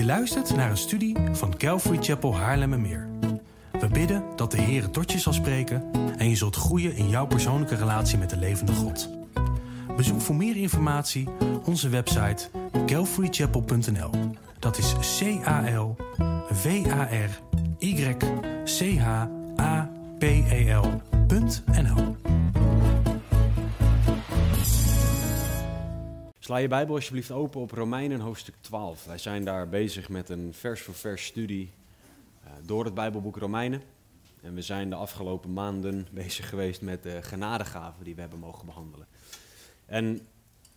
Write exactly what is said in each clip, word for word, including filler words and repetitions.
luistert naar een studie van Calvary Chapel Haarlemmermeer. We bidden dat de Heer tot je zal spreken en je zult groeien in jouw persoonlijke relatie met de levende God. Bezoek voor meer informatie onze website calvary chapel punt n l. Dat is C A L V A R Y C H A P E L punt n l. Sla je Bijbel alsjeblieft open op Romeinen hoofdstuk twaalf. Wij zijn daar bezig met een vers voor vers studie uh, door het Bijbelboek Romeinen. En we zijn de afgelopen maanden bezig geweest met de genadegaven die we hebben mogen behandelen. En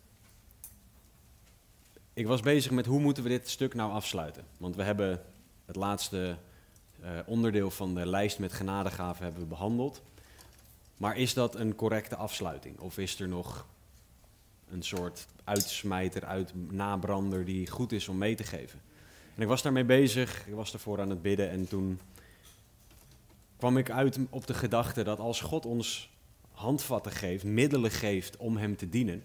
ik was bezig met hoe moeten we dit stuk nou afsluiten. Want we hebben het laatste uh, onderdeel van de lijst met genadegaven hebben we behandeld. Maar is dat een correcte afsluiting? Of is er nog een soort uitsmijter, uit nabrander die goed is om mee te geven? En ik was daarmee bezig, ik was daarvoor aan het bidden en toen kwam ik uit op de gedachte dat als God ons handvatten geeft, middelen geeft om hem te dienen,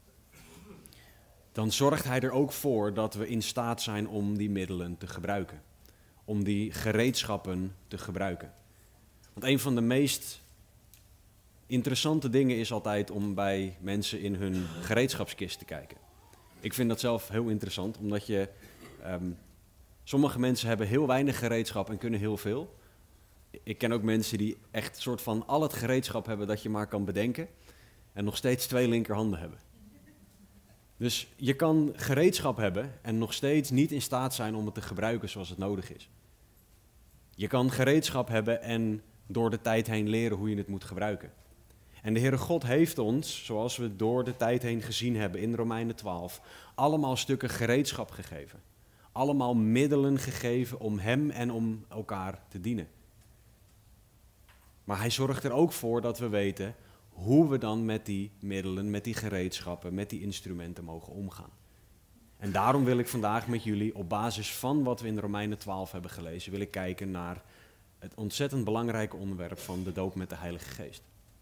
dan zorgt hij er ook voor dat we in staat zijn om die middelen te gebruiken. Om die gereedschappen te gebruiken. Want een van de meest interessante dingen is altijd om bij mensen in hun gereedschapskist te kijken. Ik vind dat zelf heel interessant, omdat je um, sommige mensen hebben heel weinig gereedschap en kunnen heel veel. Ik ken ook mensen die echt soort van al het gereedschap hebben dat je maar kan bedenken en nog steeds twee linkerhanden hebben. Dus je kan gereedschap hebben en nog steeds niet in staat zijn om het te gebruiken zoals het nodig is. Je kan gereedschap hebben en door de tijd heen leren hoe je het moet gebruiken. En de Heere God heeft ons, zoals we door de tijd heen gezien hebben in Romeinen twaalf, allemaal stukken gereedschap gegeven. Allemaal middelen gegeven om hem en om elkaar te dienen. Maar hij zorgt er ook voor dat we weten hoe we dan met die middelen, met die gereedschappen, met die instrumenten mogen omgaan. En daarom wil ik vandaag met jullie op basis van wat we in Romeinen twaalf hebben gelezen, wil ik kijken naar het ontzettend belangrijke onderwerp van de doop met de Heilige Geest.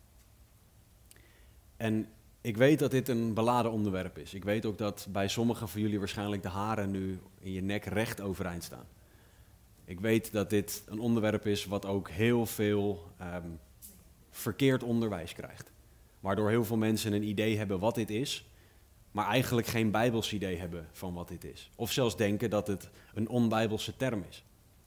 En ik weet dat dit een beladen onderwerp is. Ik weet ook dat bij sommigen van jullie waarschijnlijk de haren nu in je nek recht overeind staan. Ik weet dat dit een onderwerp is wat ook heel veel um, verkeerd onderwijs krijgt. Waardoor heel veel mensen een idee hebben wat dit is, maar eigenlijk geen bijbels idee hebben van wat dit is. Of zelfs denken dat het een onbijbelse term is.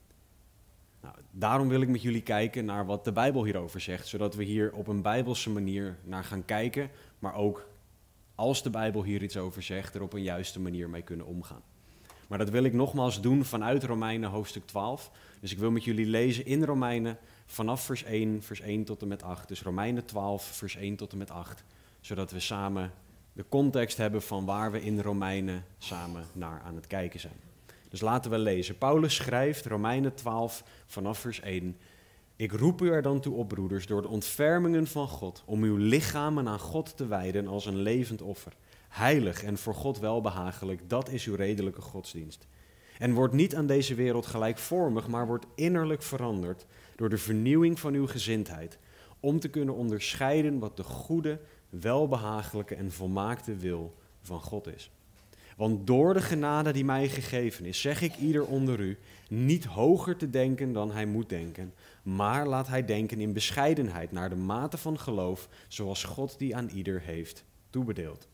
Nou, daarom wil ik met jullie kijken naar wat de Bijbel hierover zegt, zodat we hier op een bijbelse manier naar gaan kijken, maar ook als de Bijbel hier iets over zegt, er op een juiste manier mee kunnen omgaan. Maar dat wil ik nogmaals doen vanuit Romeinen hoofdstuk twaalf. Dus ik wil met jullie lezen in Romeinen vanaf vers één, vers één tot en met acht. Dus Romeinen twaalf, vers één tot en met acht. Zodat we samen de context hebben van waar we in Romeinen samen naar aan het kijken zijn. Dus laten we lezen. Paulus schrijft, Romeinen twaalf, vanaf vers één. Ik roep u er dan toe op, broeders, door de ontfermingen van God, om uw lichamen aan God te wijden als een levend offer. Heilig en voor God welbehagelijk, dat is uw redelijke godsdienst. En word niet aan deze wereld gelijkvormig, maar word innerlijk veranderd door de vernieuwing van uw gezindheid, om te kunnen onderscheiden wat de goede, welbehagelijke en volmaakte wil van God is. Want door de genade die mij gegeven is, zeg ik ieder onder u, niet hoger te denken dan hij moet denken, maar laat hij denken in bescheidenheid naar de mate van geloof, zoals God die aan ieder heeft toebedeeld.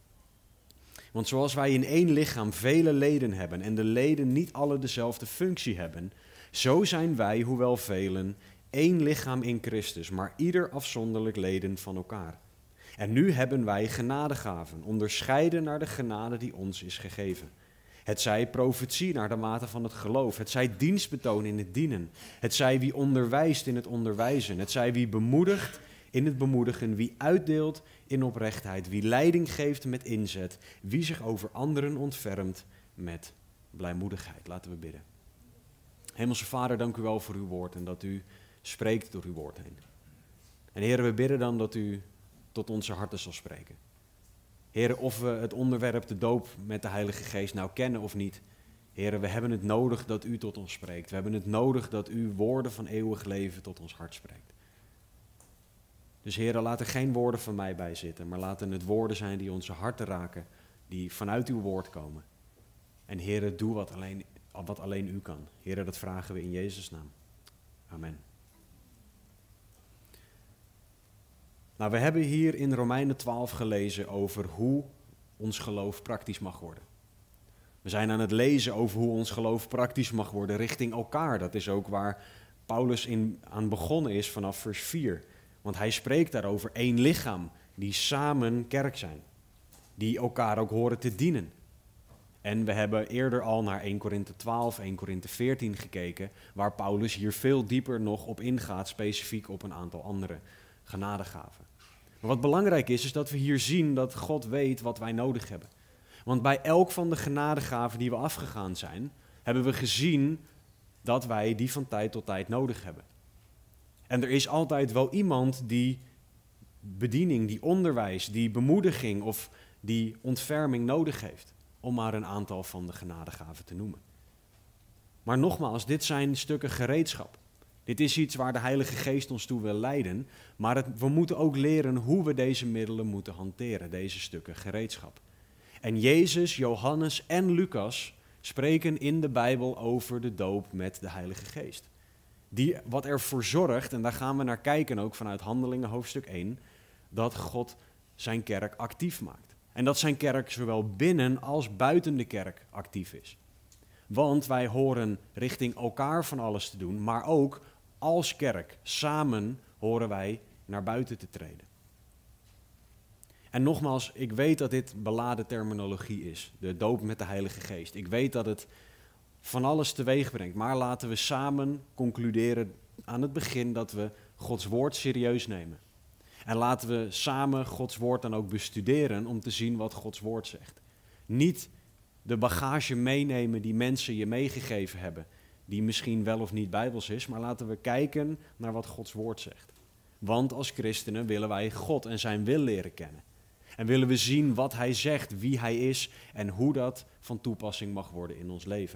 Want zoals wij in één lichaam vele leden hebben en de leden niet alle dezelfde functie hebben, zo zijn wij, hoewel velen, één lichaam in Christus, maar ieder afzonderlijk leden van elkaar. En nu hebben wij genadegaven, onderscheiden naar de genade die ons is gegeven. Het zij profetie naar de mate van het geloof, het zij dienstbetoon in het dienen, het zij wie onderwijst in het onderwijzen, het zij wie bemoedigt in het bemoedigen, wie uitdeelt in oprechtheid, wie leiding geeft met inzet, wie zich over anderen ontfermt met blijmoedigheid. Laten we bidden. Hemelse Vader, dank u wel voor uw woord en dat u spreekt door uw woord heen. En Heer, we bidden dan dat u tot onze harten zal spreken. Heer, of we het onderwerp de doop met de Heilige Geest nou kennen of niet. Heer, we hebben het nodig dat u tot ons spreekt. We hebben het nodig dat uw woorden van eeuwig leven tot ons hart spreekt. Dus Heer, laat er geen woorden van mij bij zitten, maar laten het woorden zijn die onze harten raken, die vanuit uw woord komen. En Heer, doe wat alleen wat alleen u kan. Heere, dat vragen we in Jezus' naam. Amen. Nou, we hebben hier in Romeinen twaalf gelezen over hoe ons geloof praktisch mag worden. We zijn aan het lezen over hoe ons geloof praktisch mag worden richting elkaar. Dat is ook waar Paulus in, aan begonnen is vanaf vers vier. Want hij spreekt daar over één lichaam, die samen kerk zijn. Die elkaar ook horen te dienen. En we hebben eerder al naar Eerste Korinthe twaalf, Eerste Korinthe veertien gekeken, waar Paulus hier veel dieper nog op ingaat, specifiek op een aantal andere genadegaven. Maar wat belangrijk is, is dat we hier zien dat God weet wat wij nodig hebben. Want bij elk van de genadegaven die we afgegaan zijn, hebben we gezien dat wij die van tijd tot tijd nodig hebben. En er is altijd wel iemand die bediening, die onderwijs, die bemoediging of die ontferming nodig heeft. Om maar een aantal van de genadegaven te noemen. Maar nogmaals, dit zijn stukken gereedschap. Dit is iets waar de Heilige Geest ons toe wil leiden. Maar het, we moeten ook leren hoe we deze middelen moeten hanteren, deze stukken gereedschap. En Jezus, Johannes en Lucas spreken in de Bijbel over de doop met de Heilige Geest. Die, wat ervoor zorgt, en daar gaan we naar kijken ook vanuit Handelingen hoofdstuk één, dat God zijn kerk actief maakt. En dat zijn kerk zowel binnen als buiten de kerk actief is. Want wij horen richting elkaar van alles te doen, maar ook als kerk, samen horen wij naar buiten te treden. En nogmaals, ik weet dat dit beladen terminologie is, de doop met de Heilige Geest. Ik weet dat het van alles teweeg brengt, maar laten we samen concluderen aan het begin dat we Gods woord serieus nemen. En laten we samen Gods woord dan ook bestuderen om te zien wat Gods woord zegt. Niet de bagage meenemen die mensen je meegegeven hebben, die misschien wel of niet bijbels is, maar laten we kijken naar wat Gods woord zegt. Want als christenen willen wij God en zijn wil leren kennen. En willen we zien wat hij zegt, wie hij is en hoe dat van toepassing mag worden in ons leven.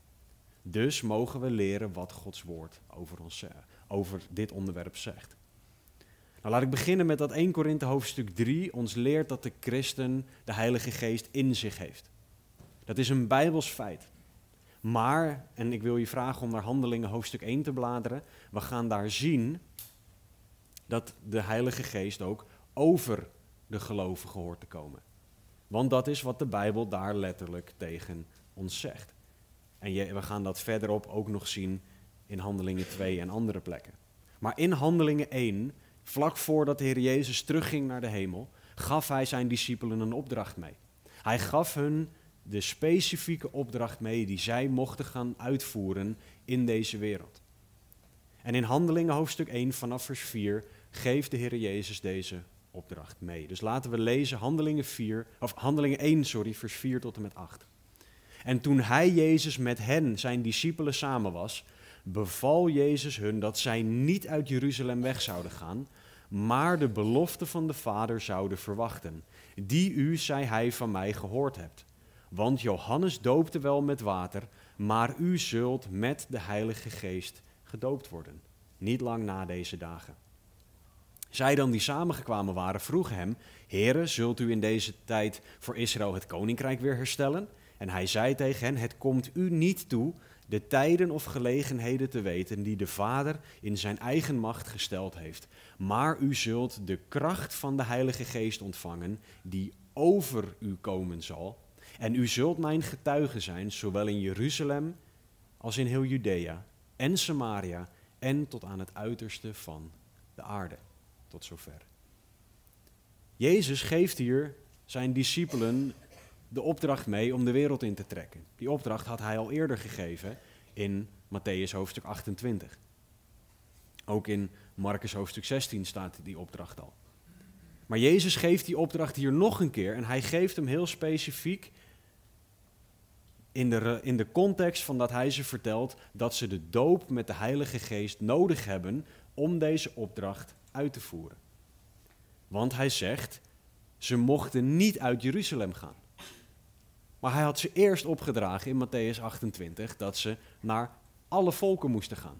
Dus mogen we leren wat Gods woord over, ons, over dit onderwerp zegt. Nou, laat ik beginnen met dat Eerste Korinthe hoofdstuk drie ons leert dat de christen de Heilige Geest in zich heeft. Dat is een bijbels feit. Maar, en ik wil je vragen om naar Handelingen hoofdstuk één te bladeren, we gaan daar zien dat de Heilige Geest ook over de gelovigen hoort te komen. Want dat is wat de Bijbel daar letterlijk tegen ons zegt. En je, we gaan dat verderop ook nog zien in Handelingen twee en andere plekken. Maar in Handelingen één, vlak voordat de Heer Jezus terugging naar de hemel, gaf hij zijn discipelen een opdracht mee. Hij gaf hun de specifieke opdracht mee die zij mochten gaan uitvoeren in deze wereld. En in Handelingen hoofdstuk één vanaf vers vier geeft de Heer Jezus deze opdracht mee. Dus laten we lezen Handelingen, vier, of Handelingen één, sorry, vers vier tot en met acht. En toen hij, Jezus, met hen, zijn discipelen, samen was, beval Jezus hun dat zij niet uit Jeruzalem weg zouden gaan, maar de belofte van de Vader zouden verwachten. Die u, zei hij, van mij gehoord hebt. Want Johannes doopte wel met water, maar u zult met de Heilige Geest gedoopt worden. Niet lang na deze dagen. Zij dan die samengekwamen waren vroegen hem, Heere, zult u in deze tijd voor Israël het koninkrijk weer herstellen? En hij zei tegen hen, het komt u niet toe de tijden of gelegenheden te weten die de Vader in zijn eigen macht gesteld heeft. Maar u zult de kracht van de Heilige Geest ontvangen die over u komen zal. En u zult mijn getuige zijn, zowel in Jeruzalem als in heel Judea en Samaria en tot aan het uiterste van de aarde. Tot zover. Jezus geeft hier zijn discipelen de opdracht mee om de wereld in te trekken. Die opdracht had hij al eerder gegeven in Matthäus hoofdstuk achtentwintig. Ook in Marcus hoofdstuk zestien staat die opdracht al. Maar Jezus geeft die opdracht hier nog een keer en hij geeft hem heel specifiek in de, in de context van dat hij ze vertelt dat ze de doop met de Heilige Geest nodig hebben om deze opdracht uit te voeren. Want hij zegt, ze mochten niet uit Jeruzalem gaan. Maar hij had ze eerst opgedragen in Matthäus achtentwintig dat ze naar alle volken moesten gaan.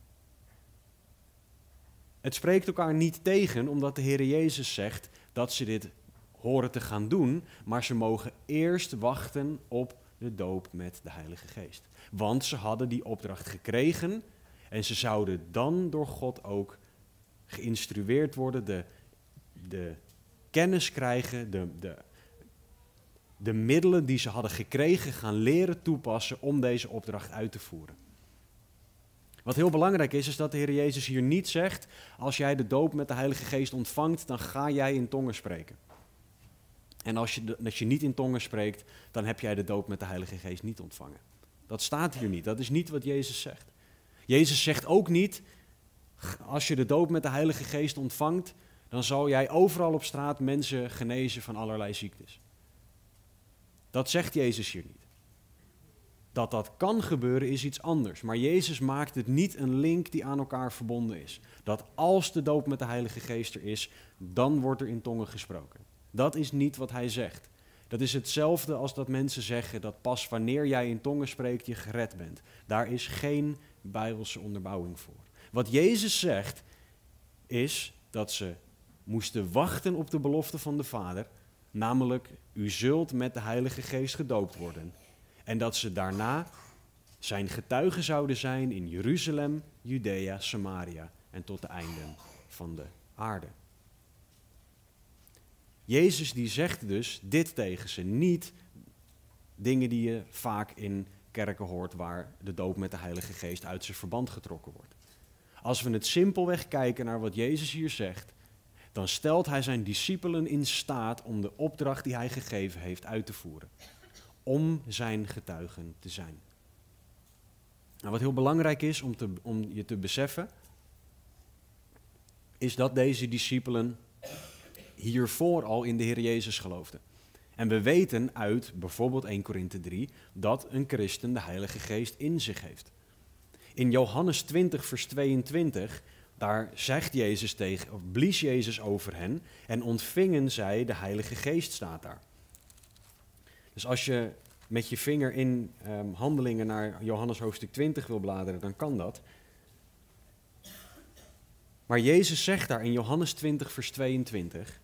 Het spreekt elkaar niet tegen, omdat de Heer Jezus zegt dat ze dit horen te gaan doen, maar ze mogen eerst wachten op de doop met de Heilige Geest. Want ze hadden die opdracht gekregen en ze zouden dan door God ook geïnstrueerd worden, de, de kennis krijgen, de, de, de middelen die ze hadden gekregen gaan leren toepassen om deze opdracht uit te voeren. Wat heel belangrijk is, is dat de Heer Jezus hier niet zegt, als jij de doop met de Heilige Geest ontvangt, dan ga jij in tongen spreken. En als je, de, als je niet in tongen spreekt, dan heb jij de doop met de Heilige Geest niet ontvangen. Dat staat hier niet, dat is niet wat Jezus zegt. Jezus zegt ook niet, als je de doop met de Heilige Geest ontvangt, dan zal jij overal op straat mensen genezen van allerlei ziektes. Dat zegt Jezus hier niet. Dat dat kan gebeuren is iets anders. Maar Jezus maakt het niet een link die aan elkaar verbonden is. Dat als de doop met de Heilige Geest er is, dan wordt er in tongen gesproken. Dat is niet wat hij zegt. Dat is hetzelfde als dat mensen zeggen dat pas wanneer jij in tongen spreekt je gered bent. Daar is geen Bijbelse onderbouwing voor. Wat Jezus zegt is dat ze moesten wachten op de belofte van de Vader. Namelijk, u zult met de Heilige Geest gedoopt worden. En dat ze daarna zijn getuigen zouden zijn in Jeruzalem, Judea, Samaria en tot de einden van de aarde. Jezus die zegt dus dit tegen ze, niet dingen die je vaak in kerken hoort waar de doop met de Heilige Geest uit zijn verband getrokken wordt. Als we het simpelweg kijken naar wat Jezus hier zegt, dan stelt hij zijn discipelen in staat om de opdracht die hij gegeven heeft uit te voeren. Om zijn getuigen te zijn. Nou, wat heel belangrijk is om, te, om je te beseffen, is dat deze discipelen hiervoor al in de Heer Jezus geloofden. En we weten uit bijvoorbeeld eerste Korinthe drie dat een christen de Heilige Geest in zich heeft. In Johannes twintig vers tweeëntwintig, daar zegt Jezus tegen, of blies Jezus over hen en ontvingen zij de Heilige Geest, staat daar. Dus als je met je vinger in um, Handelingen naar Johannes hoofdstuk twintig wil bladeren, dan kan dat. Maar Jezus zegt daar in Johannes twintig vers tweeëntwintig,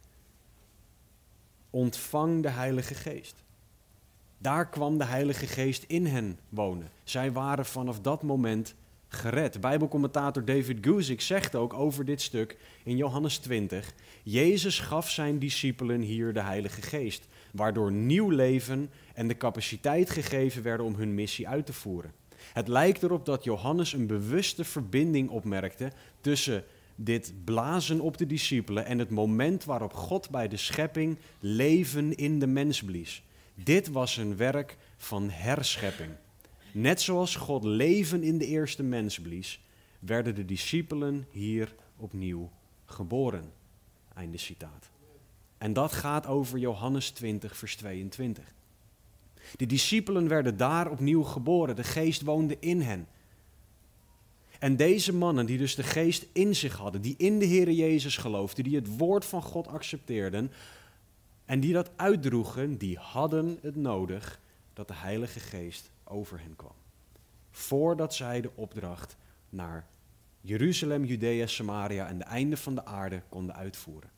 ontvang de Heilige Geest. Daar kwam de Heilige Geest in hen wonen. Zij waren vanaf dat moment gered. Bijbelcommentator David Guzik zegt ook over dit stuk in Johannes twintig, Jezus gaf zijn discipelen hier de Heilige Geest, waardoor nieuw leven en de capaciteit gegeven werden om hun missie uit te voeren. Het lijkt erop dat Johannes een bewuste verbinding opmerkte tussen dit blazen op de discipelen en het moment waarop God bij de schepping leven in de mens blies. Dit was een werk van herschepping. Net zoals God leven in de eerste mens blies, werden de discipelen hier opnieuw geboren. Einde citaat. En dat gaat over Johannes twintig vers tweeëntwintig. De discipelen werden daar opnieuw geboren, de geest woonde in hen. En deze mannen die dus de geest in zich hadden, die in de Heere Jezus geloofden, die het woord van God accepteerden en die dat uitdroegen, die hadden het nodig dat de Heilige Geest over hen kwam. Voordat zij de opdracht naar Jeruzalem, Judea, Samaria en de einde van de aarde konden uitvoeren.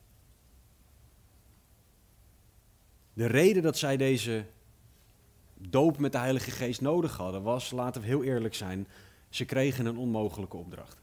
De reden dat zij deze doop met de Heilige Geest nodig hadden was, laten we heel eerlijk zijn, ze kregen een onmogelijke opdracht.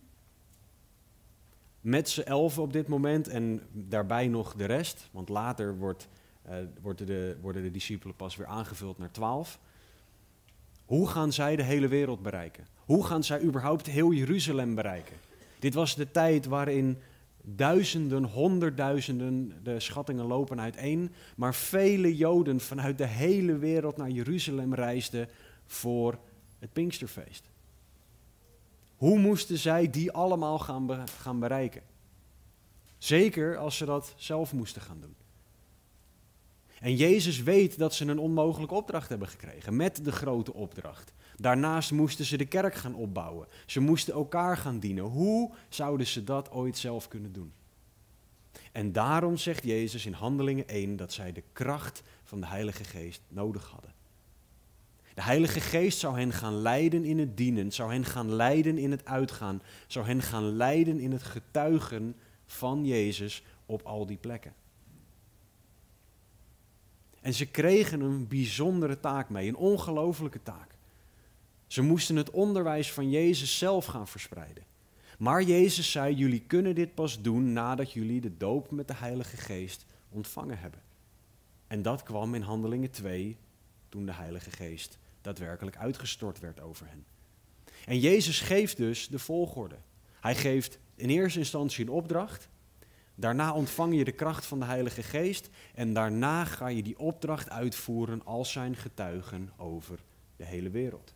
Met z'n elfen op dit moment en daarbij nog de rest, want later wordt, uh, worden, de, worden de discipelen pas weer aangevuld naar twaalf. Hoe gaan zij de hele wereld bereiken? Hoe gaan zij überhaupt heel Jeruzalem bereiken? Dit was de tijd waarin duizenden, honderdduizenden, de schattingen lopen uiteen, maar vele Joden vanuit de hele wereld naar Jeruzalem reisden voor het Pinksterfeest. Hoe moesten zij die allemaal gaan, be- gaan bereiken? Zeker als ze dat zelf moesten gaan doen. En Jezus weet dat ze een onmogelijke opdracht hebben gekregen, met de grote opdracht. Daarnaast moesten ze de kerk gaan opbouwen. Ze moesten elkaar gaan dienen. Hoe zouden ze dat ooit zelf kunnen doen? En daarom zegt Jezus in Handelingen één dat zij de kracht van de Heilige Geest nodig hadden. De Heilige Geest zou hen gaan leiden in het dienen, zou hen gaan leiden in het uitgaan, zou hen gaan leiden in het getuigen van Jezus op al die plekken. En ze kregen een bijzondere taak mee, een ongelofelijke taak. Ze moesten het onderwijs van Jezus zelf gaan verspreiden. Maar Jezus zei, jullie kunnen dit pas doen nadat jullie de doop met de Heilige Geest ontvangen hebben. En dat kwam in Handelingen twee, toen de Heilige Geest daadwerkelijk uitgestort werd over hen. En Jezus geeft dus de volgorde. Hij geeft in eerste instantie een opdracht. Daarna ontvang je de kracht van de Heilige Geest. En daarna ga je die opdracht uitvoeren als zijn getuigen over de hele wereld.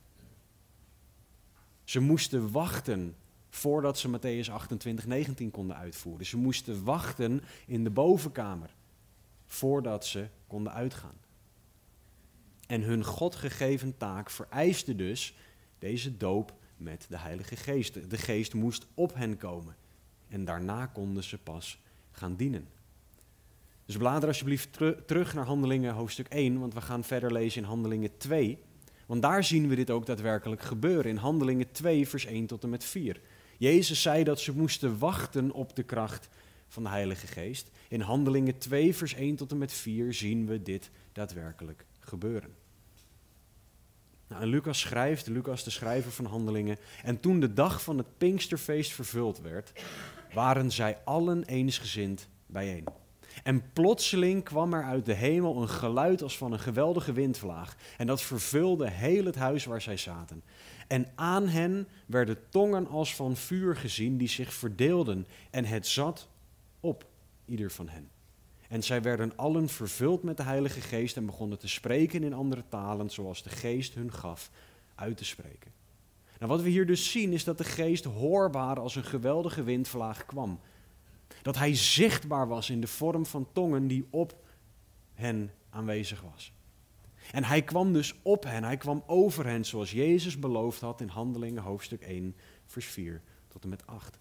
Ze moesten wachten voordat ze Mattheüs achtentwintig, negentien konden uitvoeren. Ze moesten wachten in de bovenkamer voordat ze konden uitgaan. En hun God gegeven taak vereiste dus deze doop met de Heilige Geest. De Geest moest op hen komen. En daarna konden ze pas gaan dienen. Dus blader alsjeblieft teru- terug naar Handelingen hoofdstuk één, want we gaan verder lezen in Handelingen twee. Want daar zien we dit ook daadwerkelijk gebeuren. In Handelingen twee, vers één tot en met vier. Jezus zei dat ze moesten wachten op de kracht van de Heilige Geest. In Handelingen twee, vers één tot en met vier zien we dit daadwerkelijk gebeuren. Nou, en Lucas schrijft, Lucas de schrijver van Handelingen, en toen de dag van het Pinksterfeest vervuld werd, waren zij allen eensgezind bijeen. En plotseling kwam er uit de hemel een geluid als van een geweldige windvlaag. En dat vervulde heel het huis waar zij zaten. En aan hen werden tongen als van vuur gezien die zich verdeelden. En het zat op ieder van hen. En zij werden allen vervuld met de Heilige Geest en begonnen te spreken in andere talen zoals de Geest hun gaf uit te spreken. Nou, wat we hier dus zien is dat de Geest hoorbaar als een geweldige windvlaag kwam. Dat hij zichtbaar was in de vorm van tongen die op hen aanwezig was. En hij kwam dus op hen, hij kwam over hen zoals Jezus beloofd had in Handelingen hoofdstuk één, vers vier tot en met acht.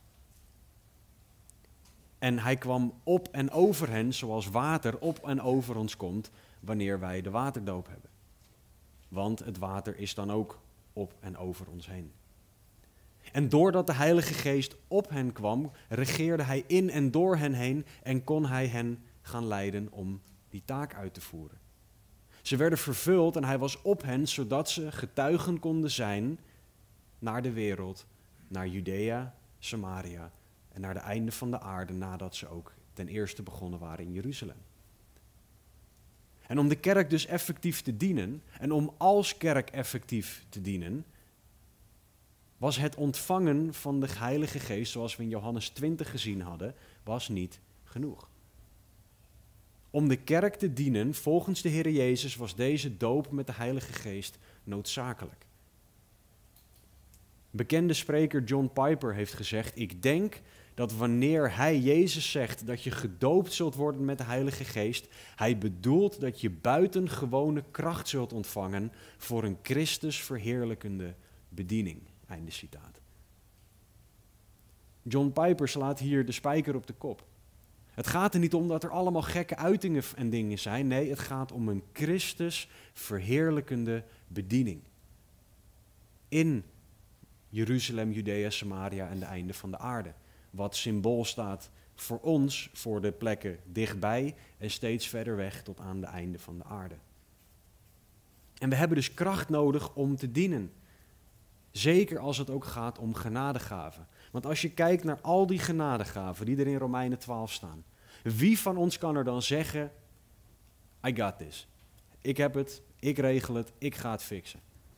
En hij kwam op en over hen zoals water op en over ons komt wanneer wij de waterdoop hebben. Want het water is dan ook op en over ons heen. En doordat de Heilige Geest op hen kwam, regeerde hij in en door hen heen en kon hij hen gaan leiden om die taak uit te voeren. Ze werden vervuld en hij was op hen, zodat ze getuigen konden zijn naar de wereld, naar Judea, Samaria en naar de einde van de aarde, nadat ze ook ten eerste begonnen waren in Jeruzalem. En om de kerk dus effectief te dienen, en om als kerk effectief te dienen, was het ontvangen van de Heilige Geest, zoals we in Johannes twintig gezien hadden, was niet genoeg. Om de kerk te dienen, volgens de Heer Jezus, was deze doop met de Heilige Geest noodzakelijk. Bekende spreker John Piper heeft gezegd, ik denk dat wanneer hij, Jezus, zegt dat je gedoopt zult worden met de Heilige Geest, hij bedoelt dat je buitengewone kracht zult ontvangen voor een Christus verheerlijkende bediening. Einde citaat. John Piper slaat hier de spijker op de kop. Het gaat er niet om dat er allemaal gekke uitingen en dingen zijn. Nee, het gaat om een Christus verheerlijkende bediening. In Jeruzalem, Judea, Samaria en de einde van de aarde. Wat symbool staat voor ons, voor de plekken dichtbij en steeds verder weg tot aan de einde van de aarde. En we hebben dus kracht nodig om te dienen. Zeker als het ook gaat om genadegaven. Want als je kijkt naar al die genadegaven die er in Romeinen twaalf staan. Wie van ons kan er dan zeggen, I got this. Ik heb het, ik regel het, ik ga het fixen.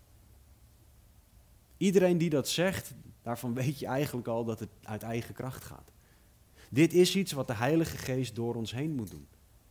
Iedereen die dat zegt, daarvan weet je eigenlijk al dat het uit eigen kracht gaat. Dit is iets wat de Heilige Geest door ons heen moet doen.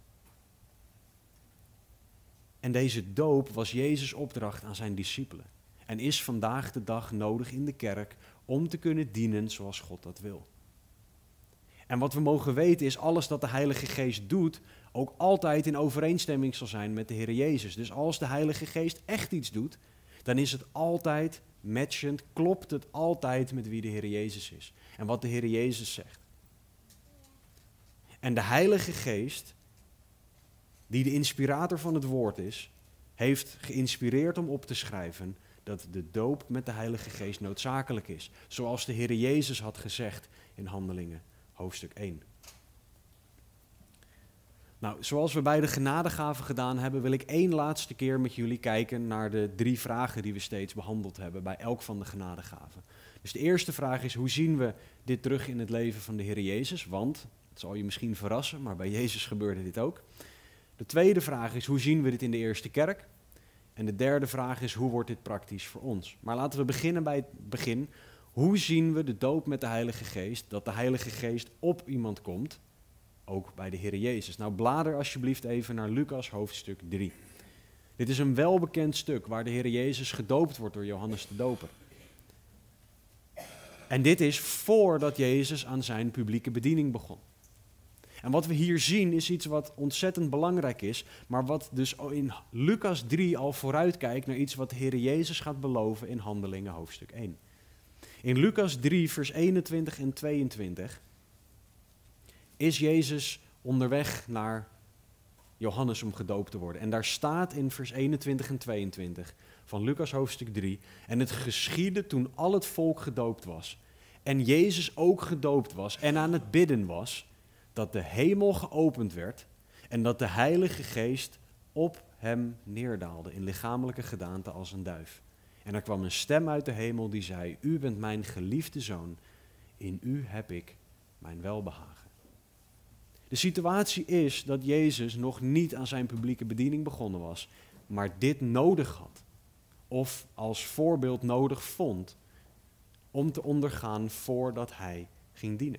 En deze doop was Jezus' opdracht aan zijn discipelen. En is vandaag de dag nodig in de kerk om te kunnen dienen zoals God dat wil. En wat we mogen weten is alles dat de Heilige Geest doet, ook altijd in overeenstemming zal zijn met de Heer Jezus. Dus als de Heilige Geest echt iets doet, dan is het altijd matchend, klopt het altijd met wie de Heer Jezus is. En wat de Heer Jezus zegt. En de Heilige Geest, die de inspirator van het woord is, heeft geïnspireerd om op te schrijven dat de doop met de Heilige Geest noodzakelijk is. Zoals de Heer Jezus had gezegd in Handelingen, hoofdstuk één. Nou, zoals we bij de genadegaven gedaan hebben, wil ik één laatste keer met jullie kijken naar de drie vragen die we steeds behandeld hebben bij elk van de genadegaven. Dus de eerste vraag is, hoe zien we dit terug in het leven van de Heer Jezus? Want, het zal je misschien verrassen, maar bij Jezus gebeurde dit ook. De tweede vraag is, hoe zien we dit in de eerste kerk? En de derde vraag is, hoe wordt dit praktisch voor ons? Maar laten we beginnen bij het begin. Hoe zien we de doop met de Heilige Geest, dat de Heilige Geest op iemand komt, ook bij de Heer Jezus? Nou, blader alsjeblieft even naar Lucas hoofdstuk drie. Dit is een welbekend stuk waar de Heer Jezus gedoopt wordt door Johannes de Doper. En dit is voordat Jezus aan zijn publieke bediening begon. En wat we hier zien is iets wat ontzettend belangrijk is, maar wat dus in Lucas drie al vooruitkijkt naar iets wat de Heer Jezus gaat beloven in Handelingen hoofdstuk één. In Lucas drie vers eenentwintig en tweeëntwintig is Jezus onderweg naar Johannes om gedoopt te worden. En daar staat in vers eenentwintig en tweeëntwintig van Lucas hoofdstuk drie, en het geschiedde toen al het volk gedoopt was, en Jezus ook gedoopt was en aan het bidden was, dat de hemel geopend werd en dat de Heilige Geest op hem neerdaalde in lichamelijke gedaante als een duif. En er kwam een stem uit de hemel die zei, u bent mijn geliefde zoon, in u heb ik mijn welbehagen. De situatie is dat Jezus nog niet aan zijn publieke bediening begonnen was, maar dit nodig had, of als voorbeeld nodig vond, om te ondergaan voordat hij ging dienen.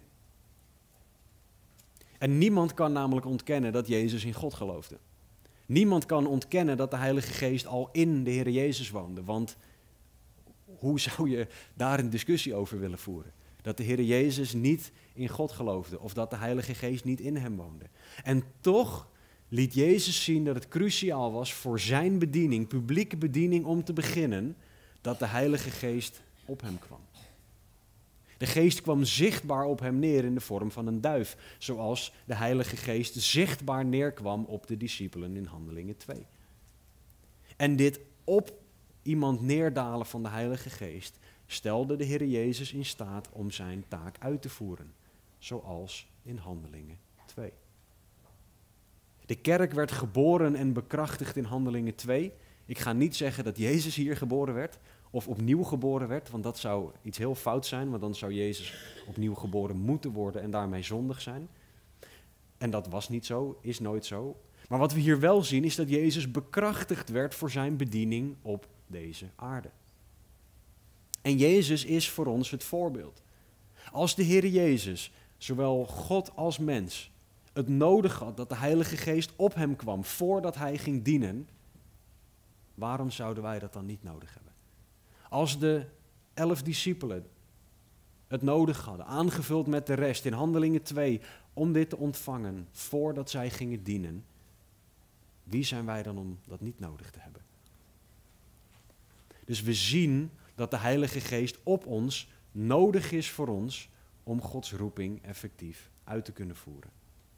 En niemand kan namelijk ontkennen dat Jezus in God geloofde. Niemand kan ontkennen dat de Heilige Geest al in de Heer Jezus woonde, want hoe zou je daar een discussie over willen voeren? Dat de Heer Jezus niet in God geloofde of dat de Heilige Geest niet in hem woonde. En toch liet Jezus zien dat het cruciaal was voor zijn bediening, publieke bediening om te beginnen, dat de Heilige Geest op hem kwam. De Geest kwam zichtbaar op hem neer in de vorm van een duif, zoals de Heilige Geest zichtbaar neerkwam op de discipelen in Handelingen twee. En dit op iemand neerdalen van de Heilige Geest stelde de Heer Jezus in staat om zijn taak uit te voeren, zoals in Handelingen twee. De kerk werd geboren en bekrachtigd in Handelingen twee. Ik ga niet zeggen dat Jezus hier geboren werd of opnieuw geboren werd, want dat zou iets heel fout zijn, want dan zou Jezus opnieuw geboren moeten worden en daarmee zondig zijn. En dat was niet zo, is nooit zo. Maar wat we hier wel zien is dat Jezus bekrachtigd werd voor zijn bediening op deze aarde. En Jezus is voor ons het voorbeeld. Als de Heer Jezus, zowel God als mens, het nodig had dat de Heilige Geest op hem kwam voordat hij ging dienen, waarom zouden wij dat dan niet nodig hebben? Als de elf discipelen het nodig hadden, aangevuld met de rest in Handelingen twee, om dit te ontvangen voordat zij gingen dienen, wie zijn wij dan om dat niet nodig te hebben? Dus we zien dat de Heilige Geest op ons nodig is voor ons om Gods roeping effectief uit te kunnen voeren.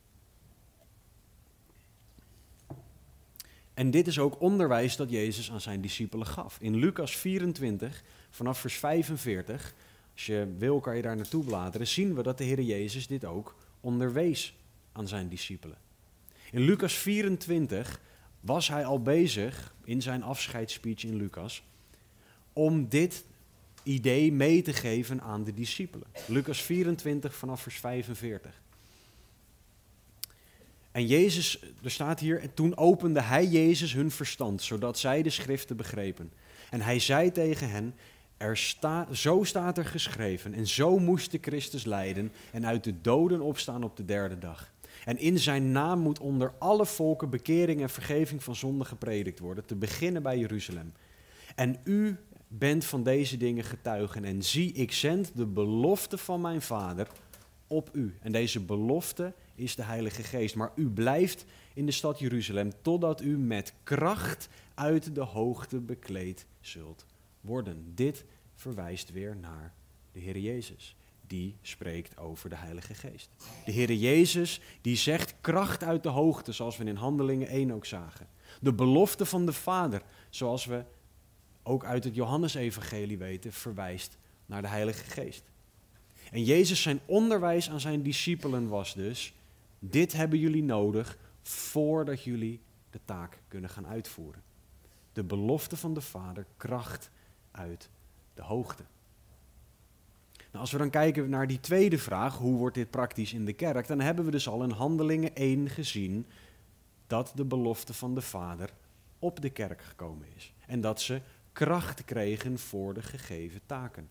En dit is ook onderwijs dat Jezus aan zijn discipelen gaf. In Lucas vierentwintig, vanaf vers vijfenveertig, als je wil kan je daar naartoe bladeren, zien we dat de Heer Jezus dit ook onderwees aan zijn discipelen. In Lucas vierentwintig was hij al bezig, in zijn afscheidsspeech in Lucas, om dit idee mee te geven aan de discipelen. Lucas vierentwintig vanaf vers vijfenveertig. En Jezus, er staat hier, en toen opende hij Jezus hun verstand, zodat zij de schriften begrepen. En hij zei tegen hen, er sta, zo staat er geschreven, en zo moest de Christus lijden en uit de doden opstaan op de derde dag. En in zijn naam moet onder alle volken bekering en vergeving van zonden gepredikt worden, te beginnen bij Jeruzalem. En u bent van deze dingen getuigen, en zie, ik zend de belofte van mijn Vader op u. En deze belofte is de Heilige Geest. Maar u blijft in de stad Jeruzalem totdat u met kracht uit de hoogte bekleed zult worden. Dit verwijst weer naar de Heer Jezus. Die spreekt over de Heilige Geest. De Heer Jezus die zegt kracht uit de hoogte, zoals we in Handelingen één ook zagen. De belofte van de Vader, zoals we ook uit het Johannesevangelie weten, verwijst naar de Heilige Geest. En Jezus zijn onderwijs aan zijn discipelen was dus, dit hebben jullie nodig voordat jullie de taak kunnen gaan uitvoeren. De belofte van de Vader, kracht uit de hoogte. Nou, als we dan kijken naar die tweede vraag, hoe wordt dit praktisch in de kerk, dan hebben we dus al in Handelingen één gezien dat de belofte van de Vader op de kerk gekomen is. En dat ze kracht kregen voor de gegeven taken.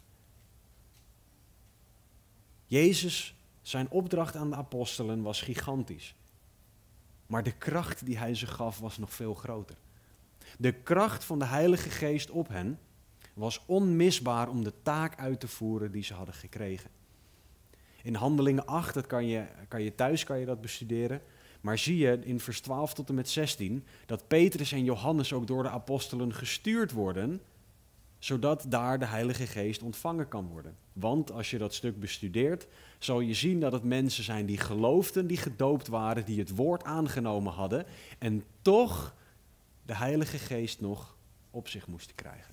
Jezus, zijn opdracht aan de apostelen was gigantisch. Maar de kracht die hij ze gaf was nog veel groter. De kracht van de Heilige Geest op hen was onmisbaar om de taak uit te voeren die ze hadden gekregen. In Handelingen acht, dat kan je, kan je thuis kan je dat bestuderen, maar zie je in vers twaalf tot en met zestien dat Petrus en Johannes ook door de apostelen gestuurd worden, zodat daar de Heilige Geest ontvangen kan worden. Want als je dat stuk bestudeert, zal je zien dat het mensen zijn die geloofden, die gedoopt waren, die het woord aangenomen hadden en toch de Heilige Geest nog op zich moesten krijgen.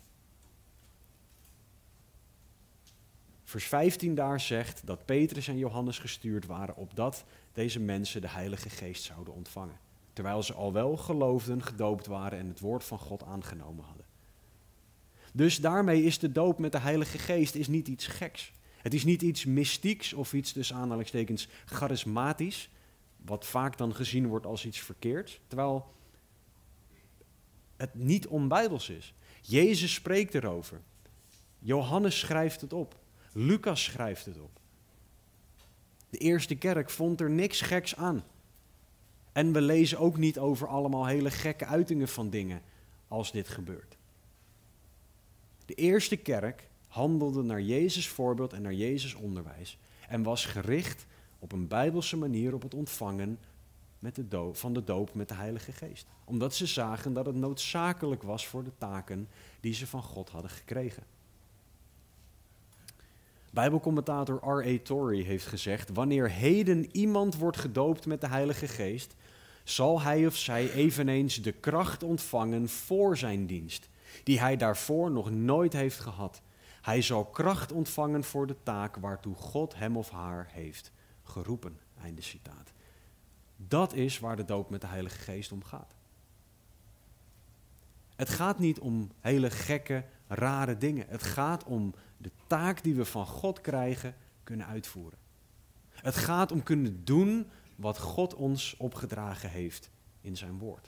Vers vijftien daar zegt dat Petrus en Johannes gestuurd waren opdat deze mensen de Heilige Geest zouden ontvangen. Terwijl ze al wel geloofden, gedoopt waren en het woord van God aangenomen hadden. Dus daarmee is de doop met de Heilige Geest is niet iets geks. Het is niet iets mystieks of iets tussen aanhalingstekens charismatisch, wat vaak dan gezien wordt als iets verkeerds, terwijl het niet onbijbels is. Jezus spreekt erover. Johannes schrijft het op. Lucas schrijft het op. De eerste kerk vond er niks geks aan. En we lezen ook niet over allemaal hele gekke uitingen van dingen als dit gebeurt. De eerste kerk handelde naar Jezus' voorbeeld en naar Jezus' onderwijs en was gericht op een bijbelse manier op het ontvangen met de doop, van de doop met de Heilige Geest. Omdat ze zagen dat het noodzakelijk was voor de taken die ze van God hadden gekregen. Bijbelcommentator R A Torrey heeft gezegd: wanneer heden iemand wordt gedoopt met de Heilige Geest, zal hij of zij eveneens de kracht ontvangen voor zijn dienst, die hij daarvoor nog nooit heeft gehad. Hij zal kracht ontvangen voor de taak waartoe God hem of haar heeft geroepen. Einde citaat. Dat is waar de doop met de Heilige Geest om gaat. Het gaat niet om hele gekke, rare dingen. Het gaat om de taak die we van God krijgen, kunnen uitvoeren. Het gaat om kunnen doen wat God ons opgedragen heeft in zijn woord.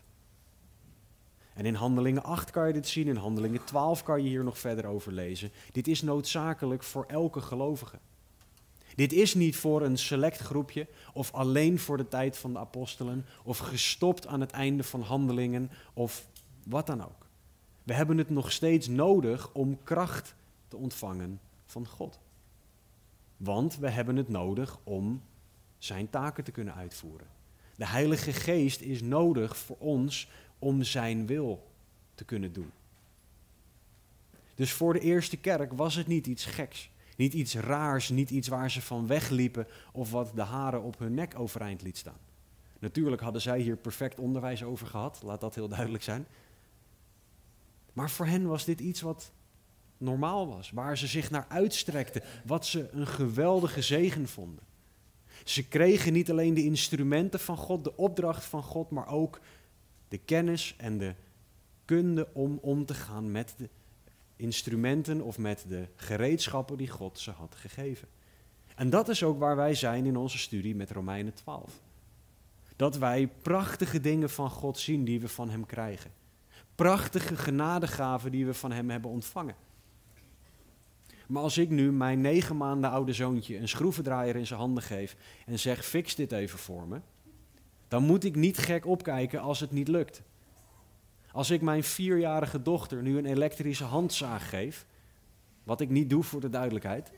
En in Handelingen acht kan je dit zien, in Handelingen twaalf kan je hier nog verder over lezen. Dit is noodzakelijk voor elke gelovige. Dit is niet voor een select groepje of alleen voor de tijd van de apostelen of gestopt aan het einde van Handelingen of wat dan ook. We hebben het nog steeds nodig om kracht te ontvangen van God. Want we hebben het nodig om zijn taken te kunnen uitvoeren. De Heilige Geest is nodig voor ons om zijn wil te kunnen doen. Dus voor de eerste kerk was het niet iets geks. Niet iets raars, niet iets waar ze van wegliepen of wat de haren op hun nek overeind liet staan. Natuurlijk hadden zij hier perfect onderwijs over gehad, laat dat heel duidelijk zijn. Maar voor hen was dit iets wat normaal was, waar ze zich naar uitstrekten, wat ze een geweldige zegen vonden. Ze kregen niet alleen de instrumenten van God, de opdracht van God, maar ook de kennis en de kunde om om te gaan met de instrumenten of met de gereedschappen die God ze had gegeven. En dat is ook waar wij zijn in onze studie met Romeinen twaalf. Dat wij prachtige dingen van God zien die we van hem krijgen. Prachtige genadegaven die we van hem hebben ontvangen. Maar als ik nu mijn negen maanden oude zoontje een schroevendraaier in zijn handen geef en zeg: fix dit even voor me, dan moet ik niet gek opkijken als het niet lukt. Als ik mijn vierjarige dochter nu een elektrische handzaag geef, wat ik niet doe voor de duidelijkheid,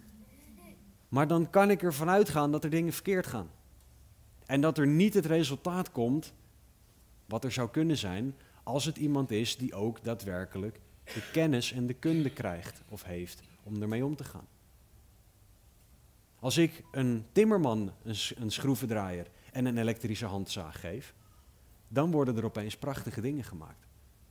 maar dan kan ik ervan uitgaan dat er dingen verkeerd gaan. En dat er niet het resultaat komt wat er zou kunnen zijn als het iemand is die ook daadwerkelijk de kennis en de kunde krijgt of heeft om ermee om te gaan. Als ik een timmerman een, een schroevendraaier en een elektrische handzaag geef, dan worden er opeens prachtige dingen gemaakt.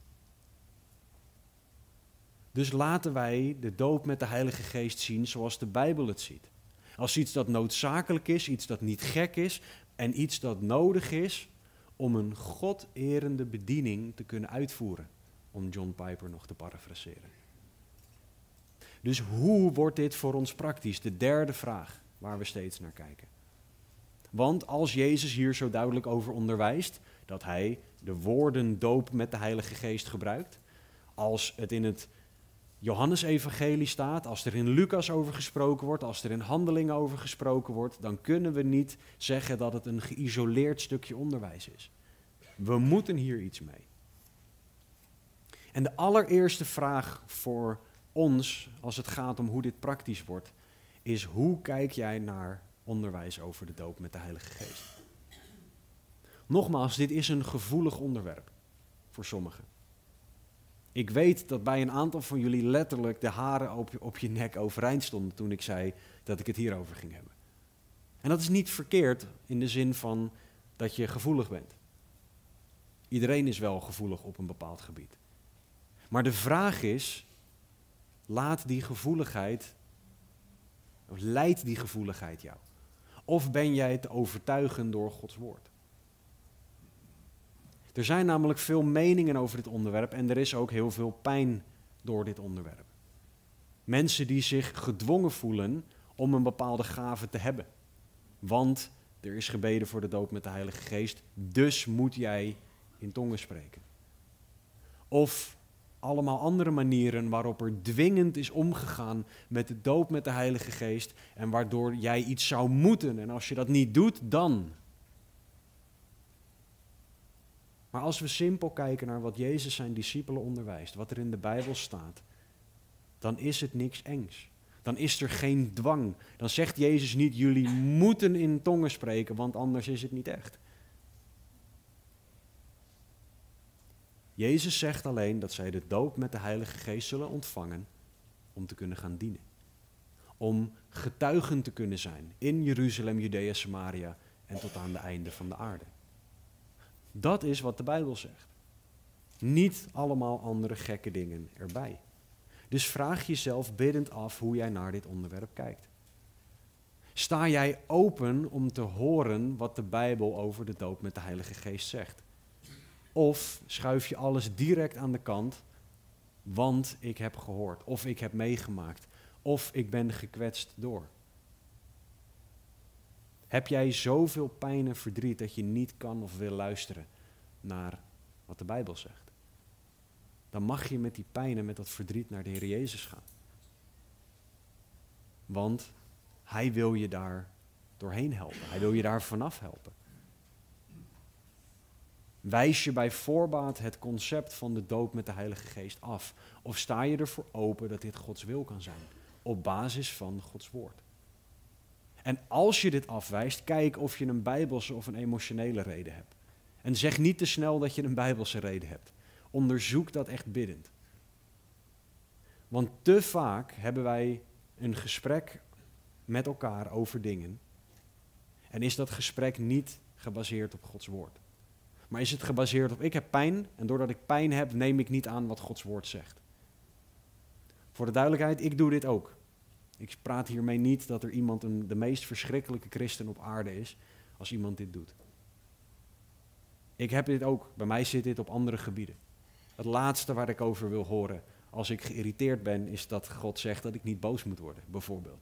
Dus laten wij de doop met de Heilige Geest zien zoals de Bijbel het ziet. Als iets dat noodzakelijk is, iets dat niet gek is en iets dat nodig is om een God-erende bediening te kunnen uitvoeren, om John Piper nog te parafraseren. Dus hoe wordt dit voor ons praktisch? De derde vraag waar we steeds naar kijken. Want als Jezus hier zo duidelijk over onderwijst, dat hij de woorden doop met de Heilige Geest gebruikt, als het in het Johannesevangelie staat, als er in Lucas over gesproken wordt, als er in Handelingen over gesproken wordt, dan kunnen we niet zeggen dat het een geïsoleerd stukje onderwijs is. We moeten hier iets mee. En de allereerste vraag voor ons, als het gaat om hoe dit praktisch wordt, is: hoe kijk jij naar onderwijs over de doop met de Heilige Geest? Nogmaals, dit is een gevoelig onderwerp voor sommigen. Ik weet dat bij een aantal van jullie letterlijk de haren op je, op je nek overeind stonden toen ik zei dat ik het hierover ging hebben. En dat is niet verkeerd in de zin van dat je gevoelig bent. Iedereen is wel gevoelig op een bepaald gebied. Maar de vraag is, laat die gevoeligheid, of leidt die gevoeligheid jou? Of ben jij te overtuigen door Gods woord? Er zijn namelijk veel meningen over dit onderwerp en er is ook heel veel pijn door dit onderwerp. Mensen die zich gedwongen voelen om een bepaalde gave te hebben. Want er is gebeden voor de doop met de Heilige Geest, dus moet jij in tongen spreken. Of allemaal andere manieren waarop er dwingend is omgegaan met de doop met de Heilige Geest en waardoor jij iets zou moeten en als je dat niet doet, dan. Maar als we simpel kijken naar wat Jezus zijn discipelen onderwijst, wat er in de Bijbel staat, dan is het niks engs. Dan is er geen dwang. Dan zegt Jezus niet, jullie moeten in tongen spreken, want anders is het niet echt. Jezus zegt alleen dat zij de doop met de Heilige Geest zullen ontvangen om te kunnen gaan dienen. Om getuigen te kunnen zijn in Jeruzalem, Judea, Samaria en tot aan de einde van de aarde. Dat is wat de Bijbel zegt. Niet allemaal andere gekke dingen erbij. Dus vraag jezelf biddend af hoe jij naar dit onderwerp kijkt. Sta jij open om te horen wat de Bijbel over de doop met de Heilige Geest zegt? Of schuif je alles direct aan de kant, want ik heb gehoord, of ik heb meegemaakt, of ik ben gekwetst door? Heb jij zoveel pijn en verdriet dat je niet kan of wil luisteren naar wat de Bijbel zegt? Dan mag je met die pijn en met dat verdriet naar de Heer Jezus gaan. Want Hij wil je daar doorheen helpen. Hij wil je daar vanaf helpen. Wijs je bij voorbaat het concept van de doop met de Heilige Geest af? Of sta je ervoor open dat dit Gods wil kan zijn, op basis van Gods woord? En als je dit afwijst, kijk of je een bijbelse of een emotionele reden hebt. En zeg niet te snel dat je een bijbelse reden hebt. Onderzoek dat echt biddend. Want te vaak hebben wij een gesprek met elkaar over dingen. En is dat gesprek niet gebaseerd op Gods woord. Maar is het gebaseerd op ik heb pijn en doordat ik pijn heb neem ik niet aan wat Gods woord zegt. Voor de duidelijkheid, ik doe dit ook. Ik praat hiermee niet dat er iemand een, de meest verschrikkelijke christen op aarde is als iemand dit doet. Ik heb dit ook. Bij mij zit dit op andere gebieden. Het laatste waar ik over wil horen als ik geïrriteerd ben is dat God zegt dat ik niet boos moet worden, bijvoorbeeld.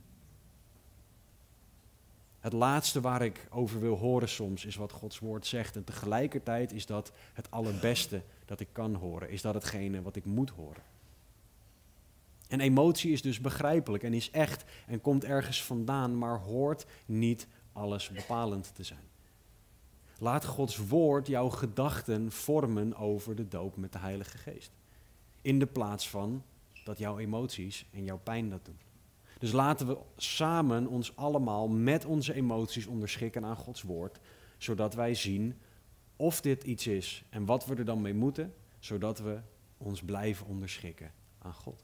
Het laatste waar ik over wil horen soms is wat Gods woord zegt. En tegelijkertijd is dat het allerbeste dat ik kan horen. Is dat hetgene wat ik moet horen. En emotie is dus begrijpelijk en is echt en komt ergens vandaan, maar hoort niet alles bepalend te zijn. Laat Gods woord jouw gedachten vormen over de doop met de Heilige Geest. In de plaats van dat jouw emoties en jouw pijn dat doen. Dus laten we samen ons allemaal met onze emoties onderschikken aan Gods woord, zodat wij zien of dit iets is en wat we er dan mee moeten, zodat we ons blijven onderschikken aan God.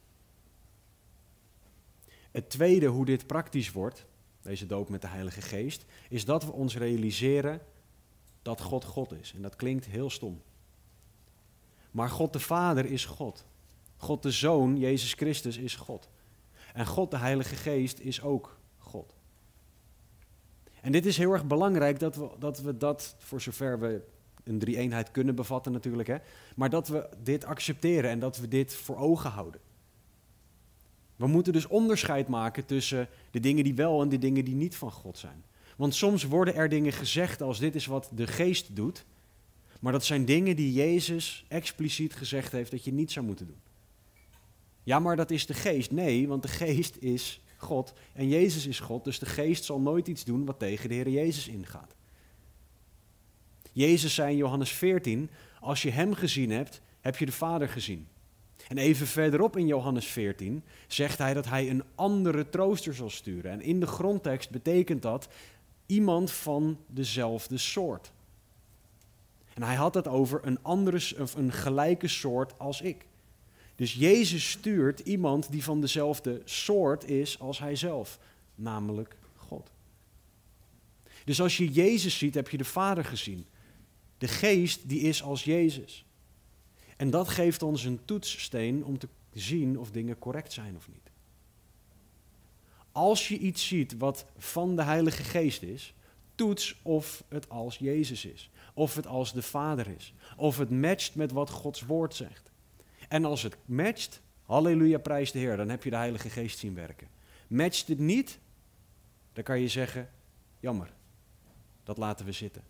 Het tweede, hoe dit praktisch wordt, deze doop met de Heilige Geest, is dat we ons realiseren dat God God is. En dat klinkt heel stom. Maar God de Vader is God. God de Zoon, Jezus Christus, is God. En God de Heilige Geest is ook God. En dit is heel erg belangrijk dat we dat, we dat voor zover we een drie-eenheid kunnen bevatten natuurlijk, hè, maar dat we dit accepteren en dat we dit voor ogen houden. We moeten dus onderscheid maken tussen de dingen die wel en de dingen die niet van God zijn. Want soms worden er dingen gezegd als dit is wat de geest doet, maar dat zijn dingen die Jezus expliciet gezegd heeft dat je niet zou moeten doen. Ja, maar dat is de geest. Nee, want de geest is God en Jezus is God, dus de geest zal nooit iets doen wat tegen de Heer Jezus ingaat. Jezus zei in Johannes veertien, als je hem gezien hebt, heb je de Vader gezien. En even verderop in Johannes veertien zegt hij dat hij een andere trooster zal sturen. En in de grondtekst betekent dat iemand van dezelfde soort. En hij had het over een andere, of een gelijke soort als ik. Dus Jezus stuurt iemand die van dezelfde soort is als hij zelf, namelijk God. Dus als je Jezus ziet, heb je de Vader gezien. De geest die is als Jezus. En dat geeft ons een toetssteen om te zien of dingen correct zijn of niet. Als je iets ziet wat van de Heilige Geest is, toets of het als Jezus is. Of het als de Vader is. Of het matcht met wat Gods woord zegt. En als het matcht, halleluja, prijs de Heer, dan heb je de Heilige Geest zien werken. Matcht het niet, dan kan je zeggen, jammer, dat laten we zitten.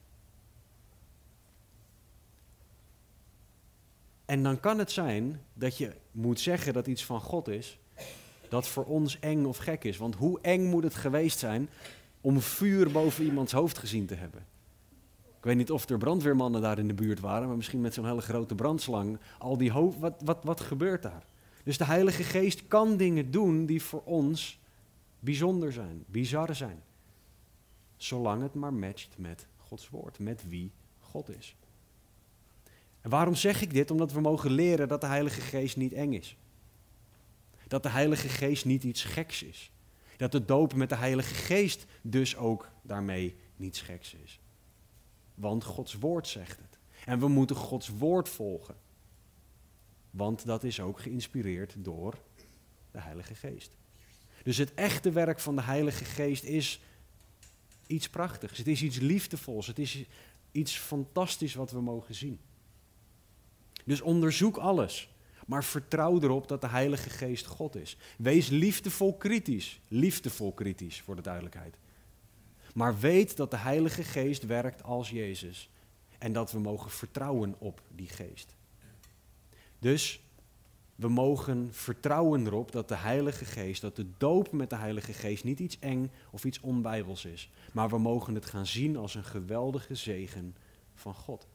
En dan kan het zijn dat je moet zeggen dat iets van God is, dat voor ons eng of gek is. Want hoe eng moet het geweest zijn om vuur boven iemands hoofd gezien te hebben? Ik weet niet of er brandweermannen daar in de buurt waren, maar misschien met zo'n hele grote brandslang. Al die hoofd, wat, wat, wat gebeurt daar? Dus de Heilige Geest kan dingen doen die voor ons bijzonder zijn, bizar zijn. Zolang het maar matcht met Gods woord, met wie God is. En waarom zeg ik dit? Omdat we mogen leren dat de Heilige Geest niet eng is. Dat de Heilige Geest niet iets geks is. Dat de doop met de Heilige Geest dus ook daarmee niets geks is. Want Gods woord zegt het. En we moeten Gods woord volgen. Want dat is ook geïnspireerd door de Heilige Geest. Dus het echte werk van de Heilige Geest is iets prachtigs. Het is iets liefdevols. Het is iets fantastisch wat we mogen zien. Dus onderzoek alles. Maar vertrouw erop dat de Heilige Geest God is. Wees liefdevol kritisch. Liefdevol kritisch, voor de duidelijkheid. Maar weet dat de Heilige Geest werkt als Jezus. En dat we mogen vertrouwen op die Geest. Dus we mogen vertrouwen erop dat de Heilige Geest, dat de doop met de Heilige Geest niet iets eng of iets onbijbels is. Maar we mogen het gaan zien als een geweldige zegen van God.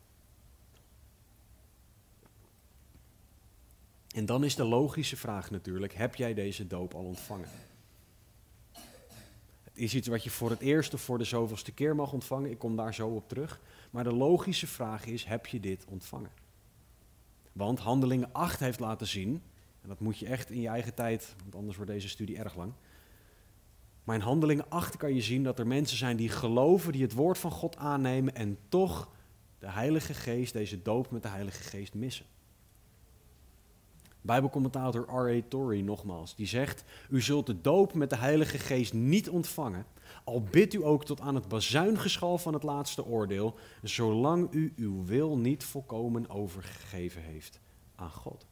En dan is de logische vraag natuurlijk, heb jij deze doop al ontvangen? Het is iets wat je voor het eerst of voor de zoveelste keer mag ontvangen. Ik kom daar zo op terug. Maar de logische vraag is, heb je dit ontvangen? Want Handelingen acht heeft laten zien, en dat moet je echt in je eigen tijd, want anders wordt deze studie erg lang. Maar in Handelingen acht kan je zien dat er mensen zijn die geloven, die het woord van God aannemen en toch de Heilige Geest, deze doop met de Heilige Geest missen. Bijbelcommentator R A Torrey nogmaals, die zegt, u zult de doop met de Heilige Geest niet ontvangen, al bidt u ook tot aan het bazuingeschal van het laatste oordeel, zolang u uw wil niet volkomen overgegeven heeft aan God.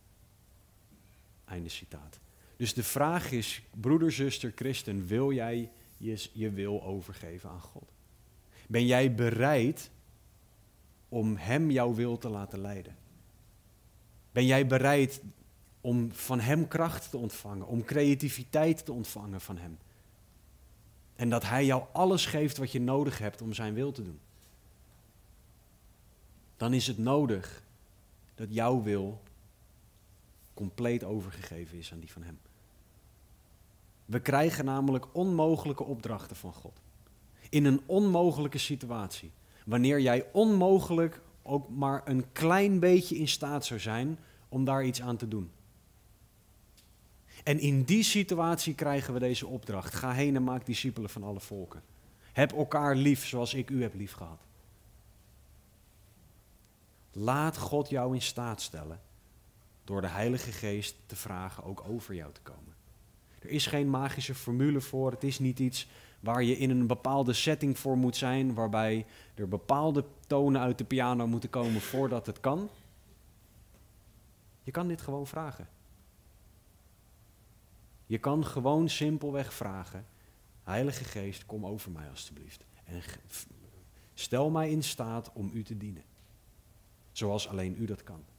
Einde citaat. Dus de vraag is, broeder, zuster, christen, wil jij je, je wil overgeven aan God? Ben jij bereid om hem jouw wil te laten leiden? Ben jij bereid om van hem kracht te ontvangen, om creativiteit te ontvangen van hem? En dat hij jou alles geeft wat je nodig hebt om zijn wil te doen. Dan is het nodig dat jouw wil compleet overgegeven is aan die van hem. We krijgen namelijk onmogelijke opdrachten van God. In een onmogelijke situatie. Wanneer jij onmogelijk ook maar een klein beetje in staat zou zijn om daar iets aan te doen. En in die situatie krijgen we deze opdracht. Ga heen en maak discipelen van alle volken. Heb elkaar lief zoals ik u heb lief gehad. Laat God jou in staat stellen door de Heilige Geest te vragen ook over jou te komen. Er is geen magische formule voor. Het is niet iets waar je in een bepaalde setting voor moet zijn, waarbij er bepaalde tonen uit de piano moeten komen voordat het kan. Je kan dit gewoon vragen. Je kan gewoon simpelweg vragen: Heilige Geest, kom over mij alstublieft. En stel mij in staat om u te dienen. Zoals alleen u dat kan.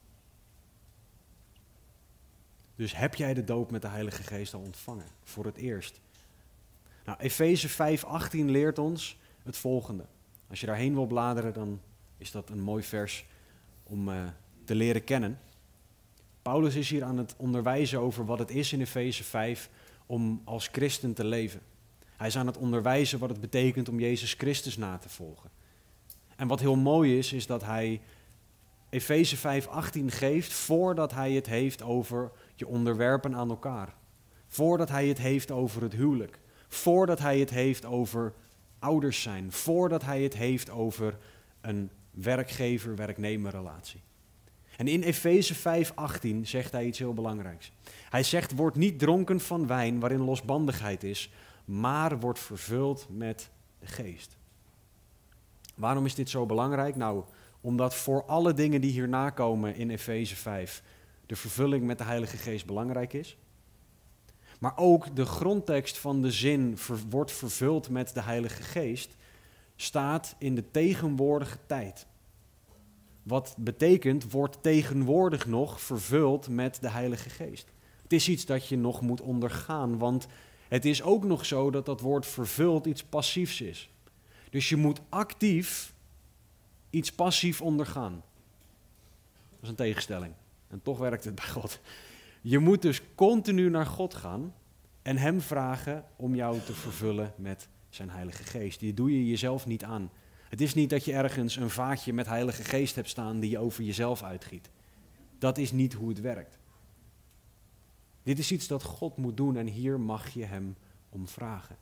Dus heb jij de doop met de Heilige Geest al ontvangen? Voor het eerst. Nou, Efeze vijf achttien leert ons het volgende. Als je daarheen wil bladeren, dan is dat een mooi vers om uh, te leren kennen. Paulus is hier aan het onderwijzen over wat het is in Efeze vijf om als christen te leven. Hij is aan het onderwijzen wat het betekent om Jezus Christus na te volgen. En wat heel mooi is, is dat hij Efeze vijf achttien geeft voordat hij het heeft over je onderwerpen aan elkaar. Voordat hij het heeft over het huwelijk. Voordat hij het heeft over ouders zijn. Voordat hij het heeft over een werkgever-werknemerrelatie. En in Efeze vijf achttien zegt hij iets heel belangrijks. Hij zegt, word niet dronken van wijn waarin losbandigheid is, maar word vervuld met de geest. Waarom is dit zo belangrijk? Nou, omdat voor alle dingen die hierna komen in Efeze vijf de vervulling met de Heilige Geest belangrijk is. Maar ook de grondtekst van de zin ver, wordt vervuld met de Heilige Geest staat in de tegenwoordige tijd. Wat betekent, wordt tegenwoordig nog vervuld met de Heilige Geest. Het is iets dat je nog moet ondergaan, want het is ook nog zo dat dat woord vervuld iets passiefs is. Dus je moet actief iets passief ondergaan. Dat is een tegenstelling. En toch werkt het bij God. Je moet dus continu naar God gaan en hem vragen om jou te vervullen met zijn Heilige Geest. Die doe je jezelf niet aan. Het is niet dat je ergens een vaatje met Heilige Geest hebt staan die je over jezelf uitgiet. Dat is niet hoe het werkt. Dit is iets dat God moet doen en hier mag je hem om vragen.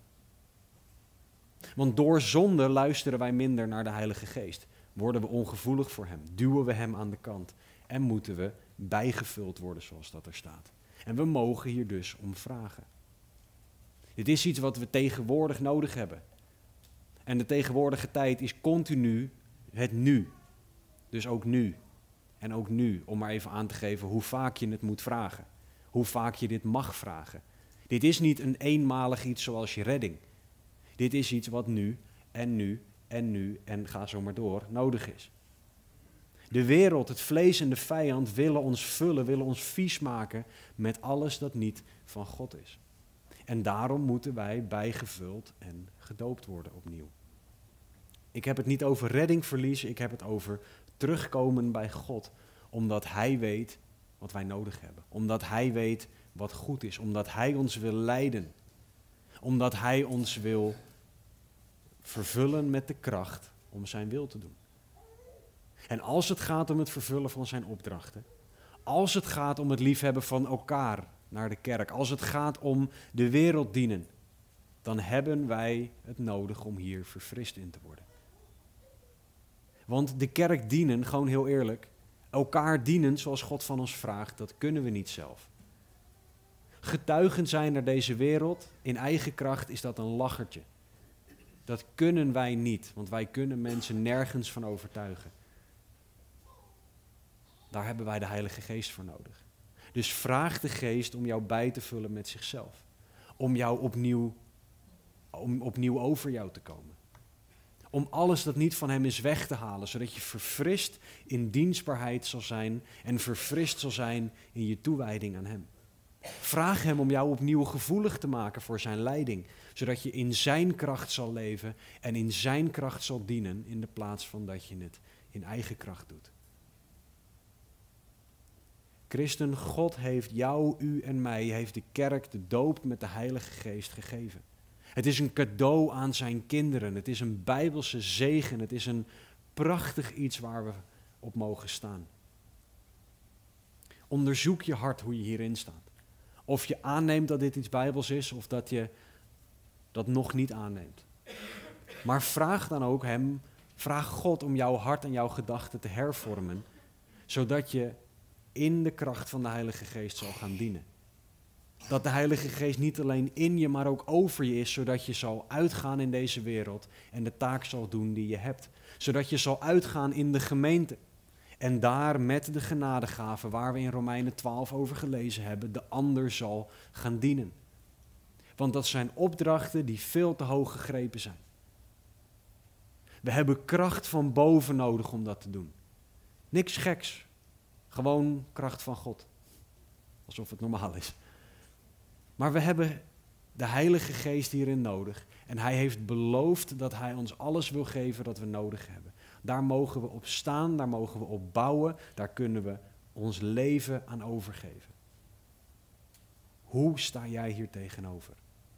Want door zonde luisteren wij minder naar de Heilige Geest. Worden we ongevoelig voor hem, duwen we hem aan de kant en moeten we bijgevuld worden zoals dat er staat. En we mogen hier dus om vragen. Dit is iets wat we tegenwoordig nodig hebben. En de tegenwoordige tijd is continu het nu. Dus ook nu. En ook nu, om maar even aan te geven hoe vaak je het moet vragen. Hoe vaak je dit mag vragen. Dit is niet een eenmalig iets zoals je redding. Dit is iets wat nu en nu en nu en ga zo maar door nodig is. De wereld, het vlees en de vijand willen ons vullen, willen ons vies maken met alles dat niet van God is. En daarom moeten wij bijgevuld en gedoopt worden opnieuw. Ik heb het niet over redding verliezen, ik heb het over terugkomen bij God. Omdat Hij weet wat wij nodig hebben. Omdat Hij weet wat goed is. Omdat Hij ons wil leiden. Omdat Hij ons wil vervullen met de kracht om zijn wil te doen. En als het gaat om het vervullen van zijn opdrachten, als het gaat om het liefhebben van elkaar naar de kerk, als het gaat om de wereld dienen, dan hebben wij het nodig om hier verfrist in te worden. Want de kerk dienen, gewoon heel eerlijk, elkaar dienen zoals God van ons vraagt, dat kunnen we niet zelf. Getuigen zijn naar deze wereld, in eigen kracht is dat een lachertje. Dat kunnen wij niet, want wij kunnen mensen nergens van overtuigen. Daar hebben wij de Heilige Geest voor nodig. Dus vraag de Geest om jou bij te vullen met zichzelf. Om jou opnieuw, om opnieuw over jou te komen. Om alles dat niet van hem is weg te halen, zodat je verfrist in dienstbaarheid zal zijn en verfrist zal zijn in je toewijding aan hem. Vraag hem om jou opnieuw gevoelig te maken voor zijn leiding, zodat je in zijn kracht zal leven en in zijn kracht zal dienen in de plaats van dat je het in eigen kracht doet. Christen, God heeft jou, u en mij, heeft de kerk de doop met de Heilige Geest gegeven. Het is een cadeau aan zijn kinderen, het is een bijbelse zegen, het is een prachtig iets waar we op mogen staan. Onderzoek je hart hoe je hierin staat. Of je aanneemt dat dit iets bijbels is, of dat je dat nog niet aanneemt. Maar vraag dan ook hem, vraag God om jouw hart en jouw gedachten te hervormen, zodat je in de kracht van de Heilige Geest zal gaan dienen. Dat de Heilige Geest niet alleen in je, maar ook over je is, zodat je zal uitgaan in deze wereld en de taak zal doen die je hebt. Zodat je zal uitgaan in de gemeente en daar met de genadegaven, waar we in Romeinen twaalf over gelezen hebben, de ander zal gaan dienen. Want dat zijn opdrachten die veel te hoog gegrepen zijn. We hebben kracht van boven nodig om dat te doen. Niks geks, gewoon kracht van God. Alsof het normaal is. Maar we hebben de Heilige Geest hierin nodig. En hij heeft beloofd dat hij ons alles wil geven dat we nodig hebben. Daar mogen we op staan, daar mogen we op bouwen. Daar kunnen we ons leven aan overgeven. Hoe sta jij hier tegenover?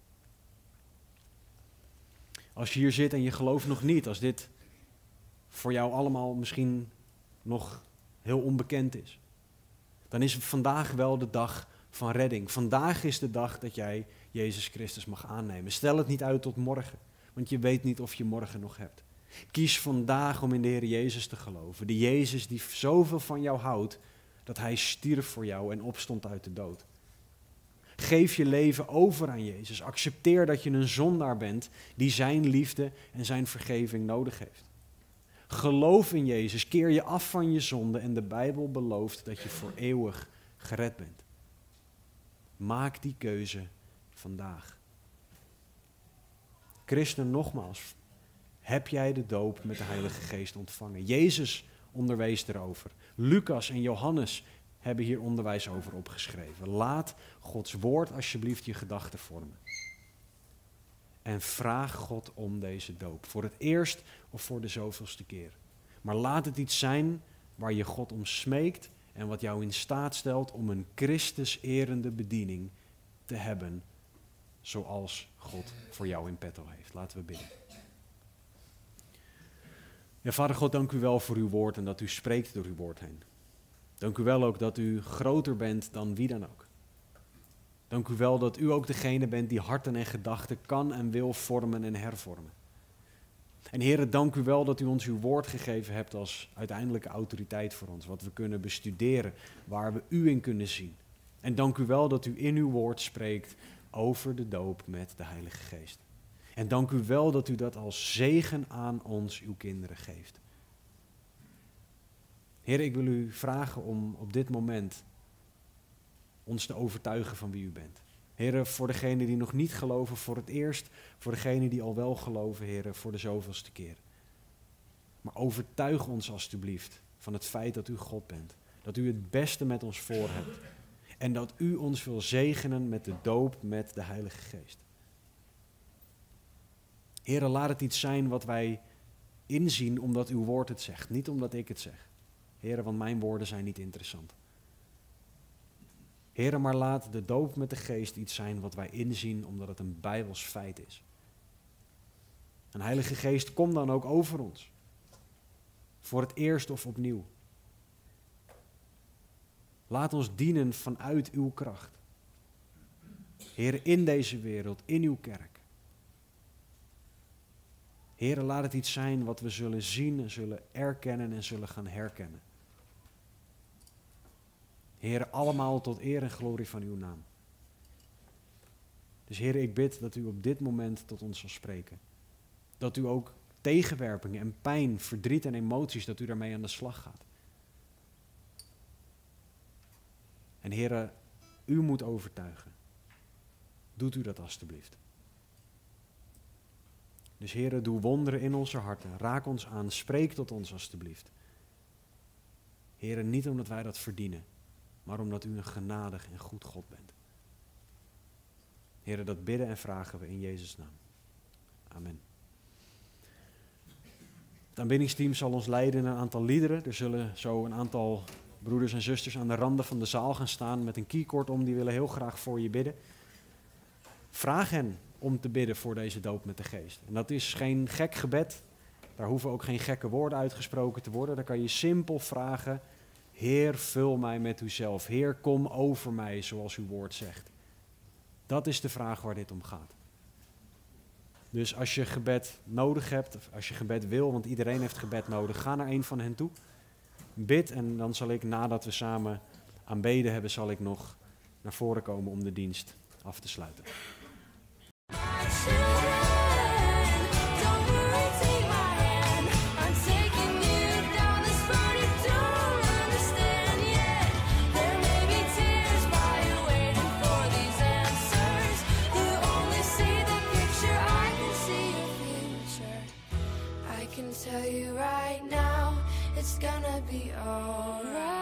Als je hier zit en je gelooft nog niet, als dit voor jou allemaal misschien nog heel onbekend is, dan is vandaag wel de dag van redding. Vandaag is de dag dat jij Jezus Christus mag aannemen. Stel het niet uit tot morgen, want je weet niet of je morgen nog hebt. Kies vandaag om in de Heer Jezus te geloven. De Jezus die zoveel van jou houdt, dat hij stierf voor jou en opstond uit de dood. Geef je leven over aan Jezus. Accepteer dat je een zondaar bent die zijn liefde en zijn vergeving nodig heeft. Geloof in Jezus, keer je af van je zonde en de Bijbel belooft dat je voor eeuwig gered bent. Maak die keuze vandaag. Christen, nogmaals, heb jij de doop met de Heilige Geest ontvangen? Jezus onderwees erover. Lucas en Johannes hebben hier onderwijs over opgeschreven. Laat Gods woord alsjeblieft je gedachten vormen. En vraag God om deze doop. Voor het eerst of voor de zoveelste keer. Maar laat het iets zijn waar je God om smeekt en wat jou in staat stelt om een Christus-erende bediening te hebben, zoals God voor jou in petto heeft. Laten we bidden. Ja, Vader God, dank u wel voor uw woord en dat u spreekt door uw woord heen. Dank u wel ook dat u groter bent dan wie dan ook. Dank u wel dat u ook degene bent die harten en gedachten kan en wil vormen en hervormen. En Heere, dank u wel dat u ons uw woord gegeven hebt als uiteindelijke autoriteit voor ons. Wat we kunnen bestuderen, waar we u in kunnen zien. En dank u wel dat u in uw woord spreekt over de doop met de Heilige Geest. En dank u wel dat u dat als zegen aan ons, uw kinderen, geeft. Heer, ik wil u vragen om op dit moment ons te overtuigen van wie u bent. Heer, voor degenen die nog niet geloven, voor het eerst. Voor degenen die al wel geloven, Heer, voor de zoveelste keer. Maar overtuig ons alstublieft van het feit dat u God bent. Dat u het beste met ons voor hebt. En dat u ons wil zegenen met de doop met de Heilige Geest. Heer, laat het iets zijn wat wij inzien omdat uw woord het zegt. Niet omdat ik het zeg. Heer, want mijn woorden zijn niet interessant. Heer, maar laat de doop met de Geest iets zijn wat wij inzien omdat het een Bijbels feit is. En Heilige Geest, kom dan ook over ons. Voor het eerst of opnieuw. Laat ons dienen vanuit uw kracht. Heer, in deze wereld, in uw kerk. Heer, laat het iets zijn wat we zullen zien en zullen erkennen en zullen gaan herkennen. Heer, allemaal tot eer en glorie van uw naam. Dus Heer, ik bid dat u op dit moment tot ons zal spreken. Dat u ook tegenwerpingen en pijn, verdriet en emoties, dat u daarmee aan de slag gaat. En Heer, u moet overtuigen. Doet u dat alstublieft. Dus Heer, doe wonderen in onze harten. Raak ons aan, spreek tot ons alstublieft. Heer, niet omdat wij dat verdienen, maar omdat u een genadig en goed God bent. Heer, dat bidden en vragen we in Jezus' naam. Amen. Het aanbiddingsteam zal ons leiden in een aantal liederen. Er zullen zo een aantal broeders en zusters aan de randen van de zaal gaan staan met een keycord om. Die willen heel graag voor je bidden. Vraag hen om te bidden voor deze doop met de Geest. En dat is geen gek gebed. Daar hoeven ook geen gekke woorden uitgesproken te worden. Daar kan je simpel vragen: Heer, vul mij met uzelf. Heer, kom over mij, zoals uw woord zegt. Dat is de vraag waar dit om gaat. Dus als je gebed nodig hebt, of als je gebed wil, want iedereen heeft gebed nodig, ga naar een van hen toe. Bid en dan zal ik, nadat we samen aanbeden hebben, zal ik nog naar voren komen om de dienst af te sluiten. Tell you right now, it's gonna be alright.